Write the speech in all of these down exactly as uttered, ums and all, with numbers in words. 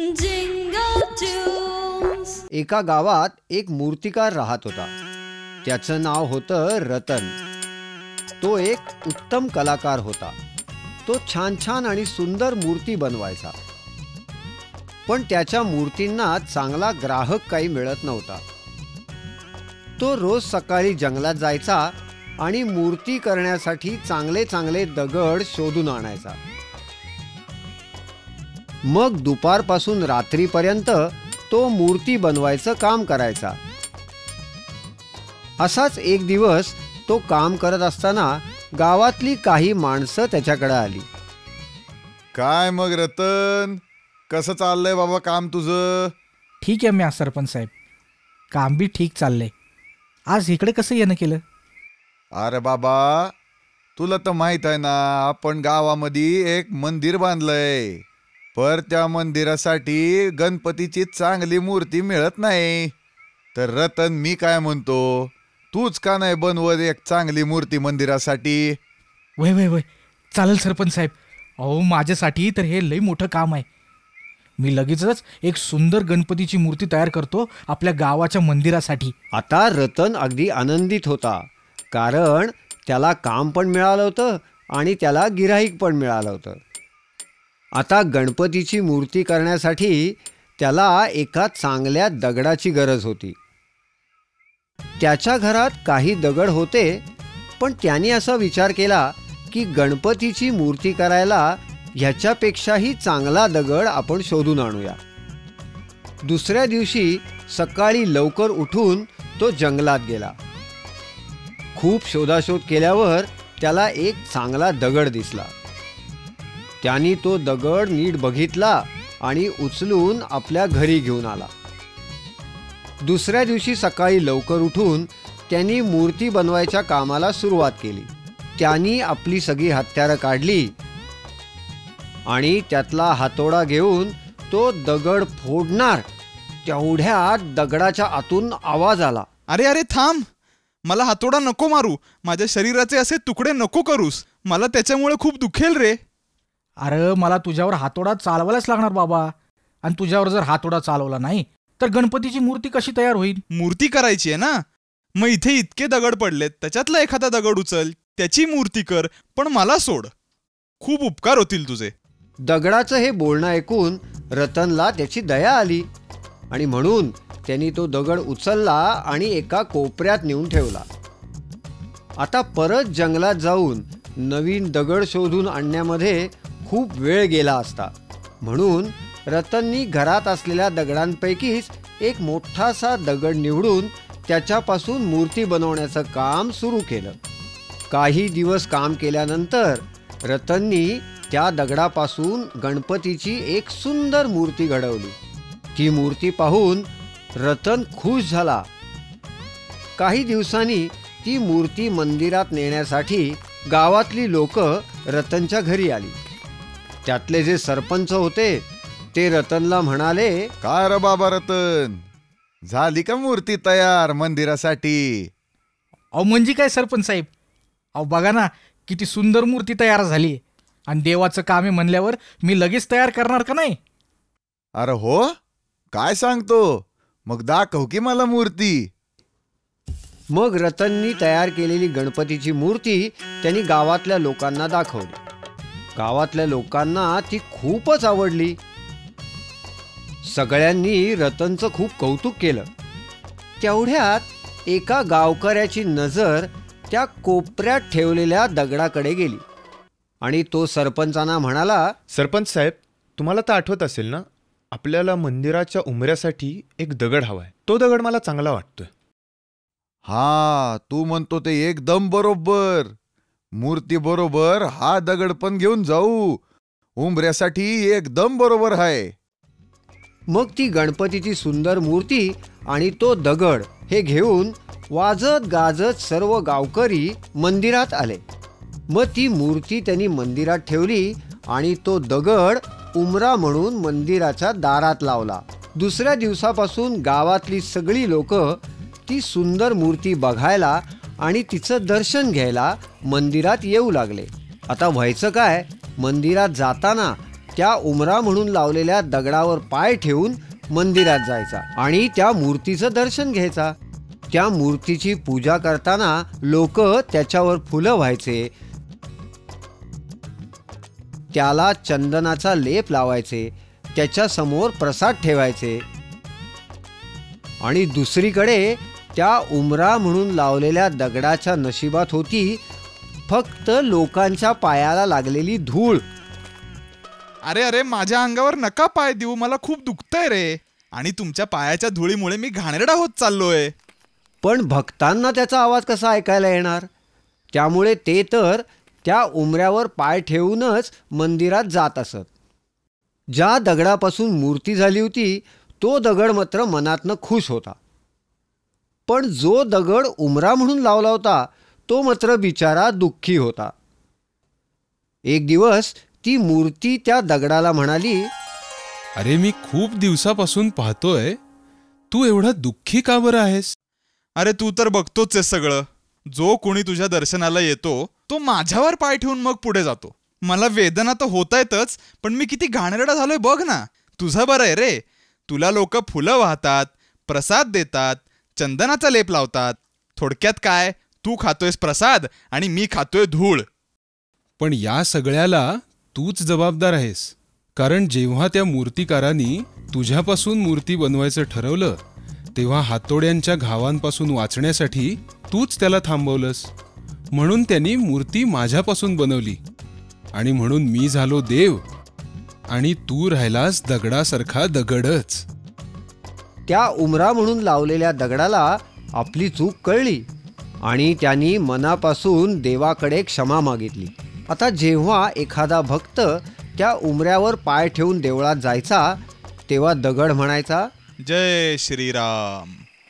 एका गावात एक मूर्तिकार राहत होता. त्याचं नाव होतं रतन. तो एक उत्तम कलाकार होता. तो छान छान आणि सुंदर मूर्ती बनवायचा. पण त्याच्या मूर्तींना चांगला ग्राहक काही मिळत नव्हता. तो रोज सकाळी जंगलात जायचा आणि मूर्ती करण्यासाठी चांगले चांगले दगड शोधून आणायचा. मग दुपारपासून रात्रीपर्यंत तो मूर्ती बनवायचं काम करायचा. असाच एक दिवस तो काम करत असताना गावातली काही माणसं त्याच्याकडे आली. काय मग रतन, कसं चाललंय बाबा काम तुझं? ठीक आहे म्या सरपंच साहेब, काम बी ठीक चाललंय. आज इकडे कसं येणं केलं? अरे बाबा, तुला तर माहित आहे ना, आपण गावामध्ये एक मंदिर बांधलंय. पर त्या मंदिरासाठी गणपतीची चांगली मूर्ती मिळत नाही. तर रतन, मी काय म्हणतो, तूच का नाही बनवत एक चांगली मूर्ती मंदिरासाठी? वय वय वय चालेल सरपंच साहेब. अहो, माझ्यासाठी तर हे लई मोठं काम आहे. मी लगेचच एक सुंदर गणपतीची मूर्ती तयार करतो आपल्या गावाच्या मंदिरासाठी. आता रतन अगदी आनंदित होता, कारण त्याला काम पण मिळालं होतं आणि त्याला गिऱ्हाईक पण मिळालं होतं. आता गणपतीची मूर्ती करण्यासाठी त्याला एका चांगल्या दगडाची गरज होती. त्याच्या घरात काही दगड होते, पण त्याने असा विचार केला की गणपतीची मूर्ती करायला ह्याच्यापेक्षाही चांगला दगड आपण शोधून आणूया. दुसऱ्या दिवशी सकाळी लवकर उठून तो जंगलात गेला. खूप शोधाशोध केल्यावर त्याला एक चांगला दगड दिसला. त्याने तो दगड नीट बघितला आणि उचलून आपल्या घरी घेऊन आला. दुसऱ्या दिवशी सकाळी लवकर उठून त्यांनी मूर्ती बनवायच्या कामाला सुरुवात केली. त्यांनी आपली सगळी हत्यारं काढली आणि त्यातला हातोडा घेऊन तो दगड फोडणार तेवढ्यात दगडाच्या आतून आवाज आला. अरे अरे थांब, मला हातोडा नको मारू. माझ्या शरीराचे असे तुकडे नको करूस. मला त्याच्यामुळे खूप दुखेल रे. अरे, मला तुझ्यावर हातोडा चालवायलाच लागणार बाबा. आणि तुझ्यावर जर हातोडा चालवला नाही तर गणपतीची मूर्ती कशी तयार होईल? मूर्ती करायची आहे ना, मग इथे इतके दगड पडलेत, त्याच्यातला एखादा दगड उचल, त्याची मूर्ती कर, पण मला सोड. खूप उपकार होतील तुझे. दगडाचं हे बोलणं ऐकून रतनला त्याची दया आली आणि म्हणून त्यांनी तो दगड उचलला आणि एका कोपऱ्यात नेऊन ठेवला. आता परत जंगलात जाऊन नवीन दगड शोधून आणण्यामध्ये खूप वेळ गेला असता. म्हणून रतननी घरात असलेल्या दगडांपैकीच एक मोठासा दगड निवडून त्याच्यापासून मूर्ती बनवण्याचं काम सुरू केलं. काही दिवस काम केल्यानंतर रतननी त्या दगडापासून गणपतीची एक सुंदर मूर्ती घडवली. ती मूर्ती पाहून रतन खुश झाला. काही दिवसांनी ती मूर्ती मंदिरात नेण्यासाठी गावातली लोक रतनच्या घरी आली. त्यातले जे सरपंच होते ते रतनला म्हणाले, काय रे बाबा रतन, झाली का मूर्ती तयार मंदिरासाठी? अहो म्हणजे काय सरपंच साहेब, अहो बघा ना किती सुंदर मूर्ती तयार झाली. आणि देवाचं काम आहे म्हणल्यावर मी लगेच तयार करणार का नाही? अरे हो, काय सांगतो, मग दाखव की मला मूर्ती. मग रतननी तयार केलेली गणपतीची मूर्ती त्यांनी गावातल्या लोकांना दाखवली. गावातल्या लोकांना ती खूपच आवडली. सगळ्यांनी रतनचं खूप कौतुक केलं. तेवढ्यात एका गावकऱ्याची नजर त्या कोपऱ्यात ठेवलेल्या दगडाकडे गेली आणि तो सरपंचांना म्हणाला, सरपंच साहेब, तुम्हाला तर आठवत असेल ना, आपल्याला मंदिराच्या उंबऱ्यासाठी एक दगड हवाय. तो दगड मला चांगला वाटतोय. हा, तू म्हणतो ते एकदम बरोबर. मूर्ती बरोबर हा दगड पण घेऊन जाऊ. उंबऱ्यासाठी एकदम बरोबर आहे. मग ती गणपतीची सुंदर मूर्ती आणि तो दगड हे घेऊन वाजत गाजत सर्व गावकरी मंदिरात आले. मग ती मूर्ती त्यांनी मंदिरात ठेवली आणि तो दगड उंबरा म्हणून मंदिराच्या दारात लावला. दुसऱ्या दिवसापासून गावातली सगळी लोक ती सुंदर मूर्ती बघायला आणि तिचं दर्शन घ्यायला मंदिरात येऊ लागले. आता व्हायचं काय, मंदिरात जाताना त्या उमरा म्हणून लावलेल्या दगडावर पाय ठेवून मंदिरात जायचा आणि त्या मूर्तीचं दर्शन घ्यायचा. त्या मूर्तीची पूजा करताना लोक त्याच्यावर फुलं व्हायचे, त्याला चंदनाचा लेप लावायचे, त्याच्या समोर प्रसाद ठेवायचे. आणि दुसरीकडे त्या उमरा म्हणून लावलेल्या दगडाच्या नशिबात होती फक्त लोकांच्या पायाला लागलेली धूळ. अरे अरे माझ्या अंगावर नका पाय देऊ, मला खूप दुखतंय रे. आणि तुमच्या पायाच्या धुळीमुळे मी घाणेरडा होत चाललोय. पण भक्तांना त्याचा आवाज कसा ऐकायला येणार? त्यामुळे ते तर त्या उमऱ्यावर पाय ठेवूनच मंदिरात जात असत. ज्या दगडापासून मूर्ती झाली होती तो दगड मात्र मनातनं खुश होता. पण जो दगड उमरा म्हणून लावला होता तो मात्र बिचारा दुःखी होता. एक दिवस ती मूर्ती त्या दगडाला म्हणाली, अरे मी खूप दिवसापासून पाहतोय, तू एवढा दुःखी का बरं आहेस? अरे तू तर बघतोच आहे सगळं. जो कोणी तुझ्या दर्शनाला येतो तो माझ्यावर पाय ठेवून मग पुढे जातो. मला वेदना तर होत आहेतच, पण मी किती घाणेरडा झालोय बघ ना. तुझं बरं आहे रे, तुला लोक फुलं वाहतात, प्रसाद देतात, चंदनाचा लेप लावतात. थोडक्यात काय, तू खातोयस प्रसाद आणि मी खातोय धूळ. पण या सगळ्याला तूच जबाबदार आहेस. कारण जेव्हा त्या मूर्तिकारांनी तुझ्यापासून मूर्ती बनवायचं ठरवलं तेव्हा हातोड्यांच्या घावांपासून वाचण्यासाठी तूच त्याला थांबवलंस. म्हणून त्यांनी मूर्ती माझ्यापासून बनवली आणि म्हणून मी झालो देव आणि तू राहिलास दगडासारखा दगडच. त्या उमरा म्हणून लावलेल्या दगडाला आपली चूक कळली आणि त्यांनी मनापासून देवाकडे क्षमा मागितली. आता जेव्हा एखादा भक्त त्या उमऱ्यावर पाय ठेवून देवळात जायचा तेव्हा दगड म्हणायचा, जय श्रीराम,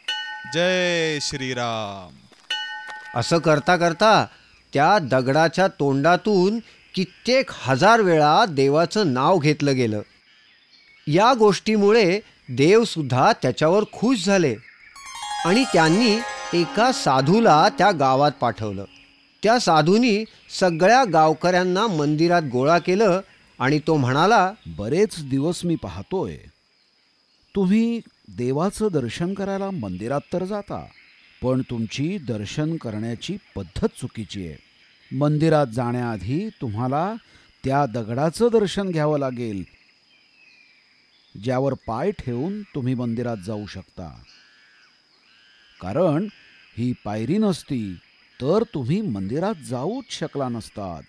जय श्रीराम. असं करता करता त्या दगडाच्या तोंडातून कित्येक हजार वेळा देवाचं नाव घेतलं गेलं. या गोष्टीमुळे देवसुद्धा त्याच्यावर खुश झाले आणि त्यांनी एका साधूला त्या गावात पाठवलं. त्या साधूनी सगळ्या गावकऱ्यांना मंदिरात गोळा केलं आणि तो म्हणाला, बरेच दिवस मी पाहतोय तुम्ही देवाचं दर्शन करायला मंदिरात तर जाता, पण तुमची दर्शन करण्याची पद्धत चुकीची आहे. मंदिरात जाण्याआधी तुम्हाला त्या दगडाचं दर्शन घ्यावं लागेल ज्यावर पाय ठेवून तुम्ही मंदिरात जाऊ शकता. कारण ही पायरी नसती तर तुम्ही मंदिरात जाऊच शकला नसतात.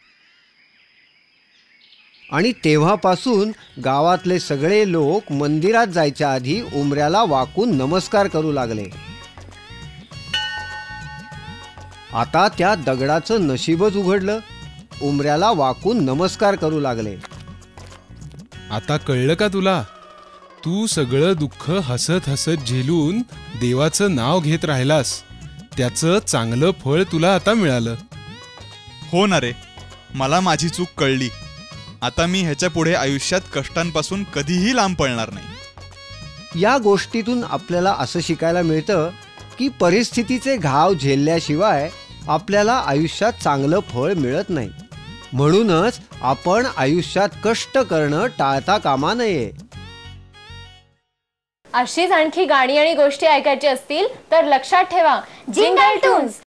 आणि तेव्हापासून गावातले सगळे लोक मंदिरात जायच्या आधी उमऱ्याला वाकून नमस्कार करू लागले. आता त्या दगडाचं नशीबच उघडलं. उमऱ्याला वाकून नमस्कार करू लागले. आता कळलं का तुला? तू सगळं दुःख हसत हसत झेलून देवाचं नाव घेत राहिलास, त्याचं चांगलं फळ तुला आता मिळालं. हो ना रे, मला माझी चूक कळली. आता मी ह्याच्या पुढे आयुष्यात कष्टांपासून कधीही लांब पळणार नाही. या गोष्टीतून आपल्याला असं शिकायला मिळतं की परिस्थितीचे घाव झेलल्याशिवाय आपल्याला आयुष्यात चांगलं फळ मिळत नाही. म्हणूनच आपण आयुष्यात कष्ट करणं टाळता कामा नये. अशीच आणखी गाणी आणि गोष्टी ऐकायची असतील तर लक्षात ठेवा जिंगल टून्स.